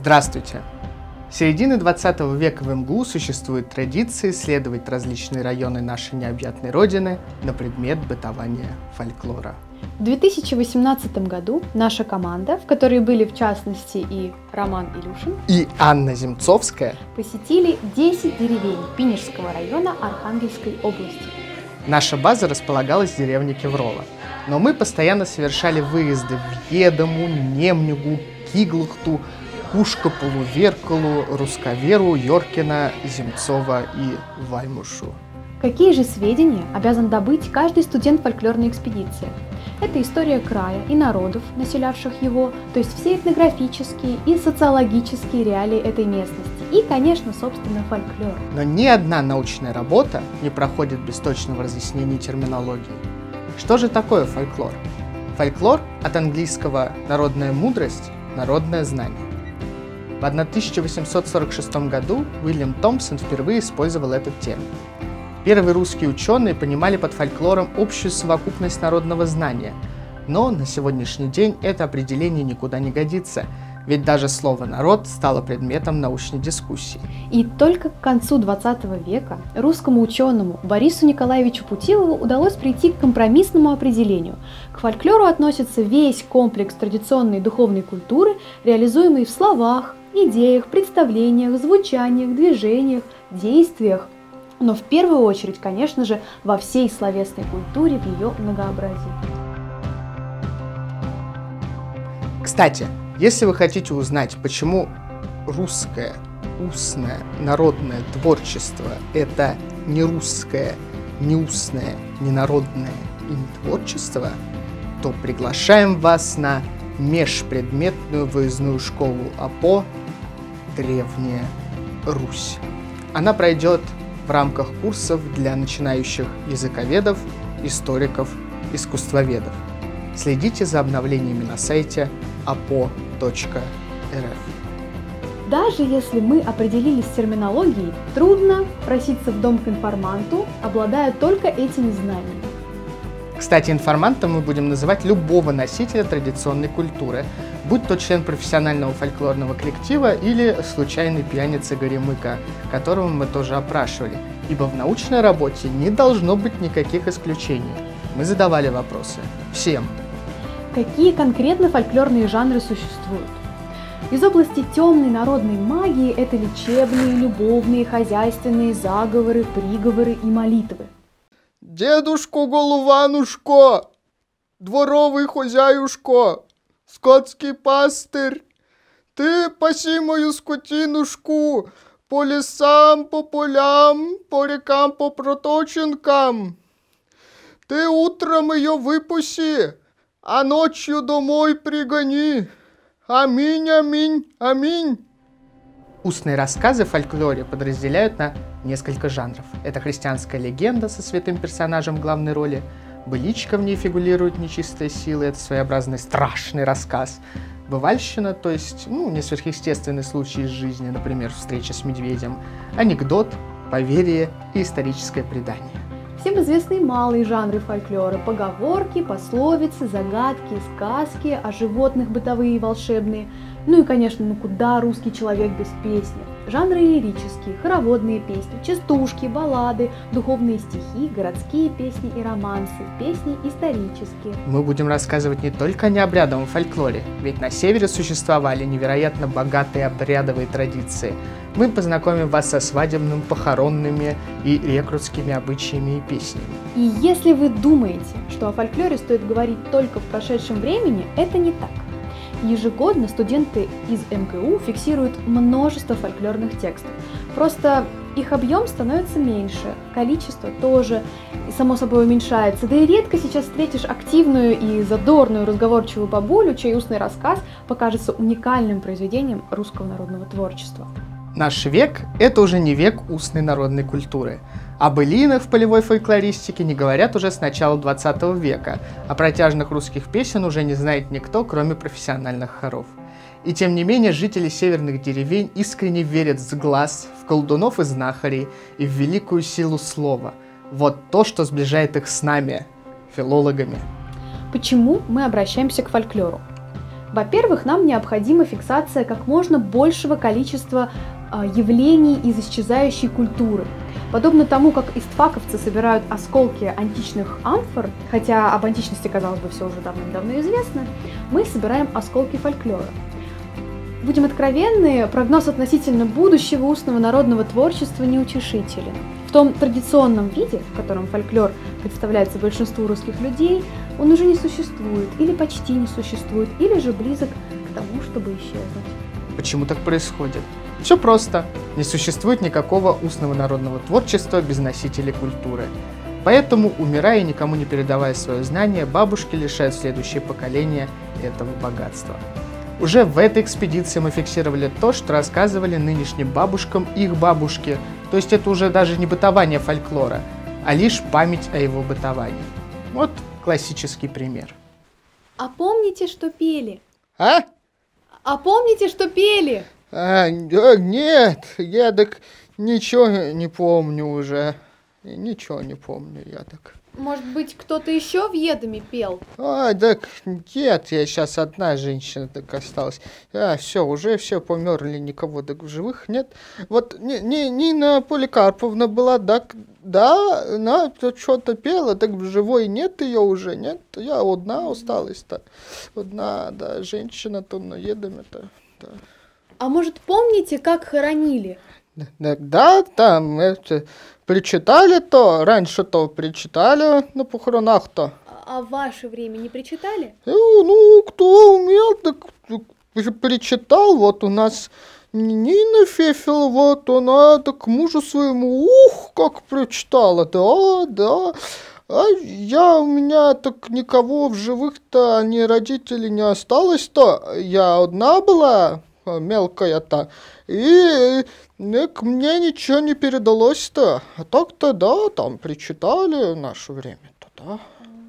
Здравствуйте! С середины 20 века в МГУ существует традиция исследовать различные районы нашей необъятной родины на предмет бытования фольклора. В 2018 году наша команда, в которой были в частности и Роман Илюшин, и Анна Земцовская, посетили 10 деревень Пинежского района Архангельской области. Наша база располагалась в деревне Кеврово, но мы постоянно совершали выезды в Едому, Немнюгу, Киглухту, Кушко-Полуверкалу, Русковеру, Йоркино, Земцово и Ваймушу. Какие же сведения обязан добыть каждый студент фольклорной экспедиции? Это история края и народов, населявших его, то есть все этнографические и социологические реалии этой местности. И, конечно, собственно, фольклор. Но ни одна научная работа не проходит без точного разъяснения терминологии. Что же такое фольклор? Фольклор от английского «народная мудрость», «народное знание». В 1846 году Уильям Томпсон впервые использовал этот термин. Первые русские ученые понимали под фольклором общую совокупность народного знания, но на сегодняшний день это определение никуда не годится, ведь даже слово «народ» стало предметом научной дискуссии. И только к концу 20 века русскому ученому Борису Николаевичу Путилову удалось прийти к компромиссному определению. К фольклору относится весь комплекс традиционной духовной культуры, реализуемый в словах, идеях, представлениях, звучаниях, движениях, действиях, но в первую очередь, конечно же, во всей словесной культуре в ее многообразии. Кстати, если вы хотите узнать, почему русское, устное, народное творчество – это не русское, не устное, не народное и не творчество, то приглашаем вас на межпредметную выездную школу АПО «Древняя Русь». Она пройдет в рамках курсов для начинающих языковедов, историков, искусствоведов. Следите за обновлениями на сайте apo.rf. Даже если мы определились с терминологией, трудно проситься в дом к информанту, обладая только этими знаниями. Кстати, информантом мы будем называть любого носителя традиционной культуры, будь то член профессионального фольклорного коллектива или случайный пьяница-горемыка, которого мы тоже опрашивали, ибо в научной работе не должно быть никаких исключений. Мы задавали вопросы всем. Какие конкретно фольклорные жанры существуют? Из области темной народной магии это лечебные, любовные, хозяйственные, заговоры, приговоры и молитвы. Дедушко Голованушко, дворовый хозяюшко, скотский пастырь, ты паси мою скотинушку по лесам, по полям, по рекам, по проточенкам. Ты утром ее выпуси, а ночью домой пригони. Аминь, аминь, аминь. Устные рассказы в фольклоре подразделяют на несколько жанров. Это христианская легенда со святым персонажем в главной роли, быличка, в ней фигурирует нечистая сила, это своеобразный страшный рассказ, бывальщина, то есть не сверхъестественный случай из жизни, например, встреча с медведем, анекдот, поверье и историческое предание. Всем известны малые жанры фольклора: поговорки, пословицы, загадки, сказки, о животных бытовые и волшебные. Ну и, конечно, куда русский человек без песни? Жанры лирические, хороводные песни, частушки, баллады, духовные стихи, городские песни и романсы, песни исторические. Мы будем рассказывать не только о необрядовом фольклоре, ведь на севере существовали невероятно богатые обрядовые традиции. Мы познакомим вас со свадебными, похоронными и рекрутскими обычаями и песнями. И если вы думаете, что о фольклоре стоит говорить только в прошедшем времени, это не так. Ежегодно студенты из МГУ фиксируют множество фольклорных текстов. Просто их объем становится меньше, количество тоже, само собой, уменьшается. Да и редко сейчас встретишь активную и задорную разговорчивую бабулю, чей устный рассказ покажется уникальным произведением русского народного творчества. Наш век – это уже не век устной народной культуры. О былинах в полевой фольклористике не говорят уже с начала 20 века, а протяжных русских песен уже не знает никто, кроме профессиональных хоров. И тем не менее жители северных деревень искренне верят с глаз в колдунов и знахарей и в великую силу слова. Вот то, что сближает их с нами, филологами. Почему мы обращаемся к фольклору? Во-первых, нам необходима фиксация как можно большего количества явлений из исчезающей культуры. Подобно тому, как истфаковцы собирают осколки античных амфор, хотя об античности, казалось бы, все уже давным-давно известно, мы собираем осколки фольклора. Будем откровенны, прогноз относительно будущего устного народного творчества неутешителен. В том традиционном виде, в котором фольклор представляется большинству русских людей, он уже не существует, или почти не существует, или же близок к тому, чтобы исчезнуть. Почему так происходит? Все просто. Не существует никакого устного народного творчества без носителей культуры. Поэтому, умирая и никому не передавая свое знание, бабушки лишают следующее поколение этого богатства. Уже в этой экспедиции мы фиксировали то, что рассказывали нынешним бабушкам их бабушки. То есть это уже даже не бытование фольклора, а лишь память о его бытовании. Вот классический пример. А помните, что пели? А? А помните, что пели? Нет, я так ничего не помню уже. Ничего не помню я так. Может быть, кто-то еще в Едоме пел? Так нет, я сейчас одна женщина так осталась. Все, уже все померли, никого так в живых нет. Вот Нина Поликарповна была, так, да, она что-то пела, так в живой нет ее уже, нет. Я одна осталась-то. Одна, да, женщина-то на Едоме-то, да. А может, помните, как хоронили? Да, там это причитали-то, раньше-то причитали на похоронах-то. А в ваше время не причитали? Ну, кто умел, так причитал. Вот у нас Нина Фефел, вот она так мужу своему, как причитала, да. А у меня так никого в живых-то, ни родителей не осталось-то. Я одна была, мелкая-то, и к мне ничего не передалось-то. А так-то, да, там причитали в наше время-то, да.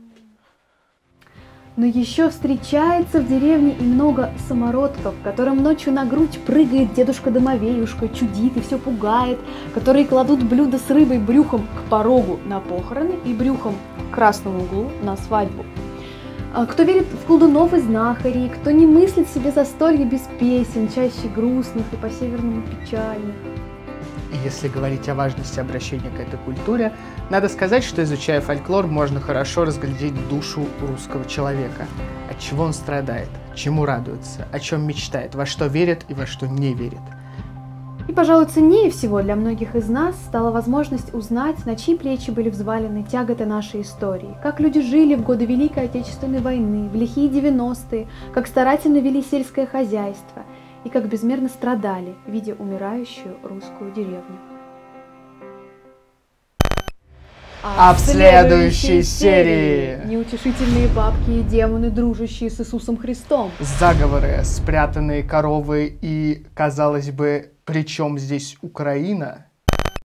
Но еще встречается в деревне и много самородков, которым ночью на грудь прыгает дедушка-домовеюшка, чудит и все пугает, которые кладут блюдо с рыбой брюхом к порогу на похороны и брюхом к красному углу на свадьбу. Кто верит в колдунов и знахарей, кто не мыслит себе застолье без песен, чаще грустных и по-северному печальных. И если говорить о важности обращения к этой культуре, надо сказать, что, изучая фольклор, можно хорошо разглядеть душу русского человека. От чего он страдает, чему радуется, о чем мечтает, во что верит и во что не верит. И, пожалуй, ценнее всего для многих из нас стала возможность узнать, на чьи плечи были взвалены тяготы нашей истории, как люди жили в годы Великой Отечественной войны, в лихие 90-е, как старательно вели сельское хозяйство и как безмерно страдали, видя умирающую русскую деревню. А в следующей серии неутешительные бабки и демоны, дружащие с Иисусом Христом. Заговоры, спрятанные коровы и, казалось бы, при чем здесь Украина?